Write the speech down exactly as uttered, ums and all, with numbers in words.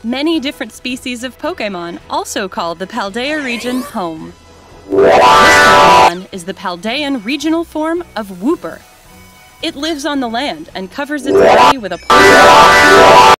Many different species of Pokemon also call the Paldea region home. This Pokemon is the Paldean regional form of Wooper. It lives on the land and covers its body with a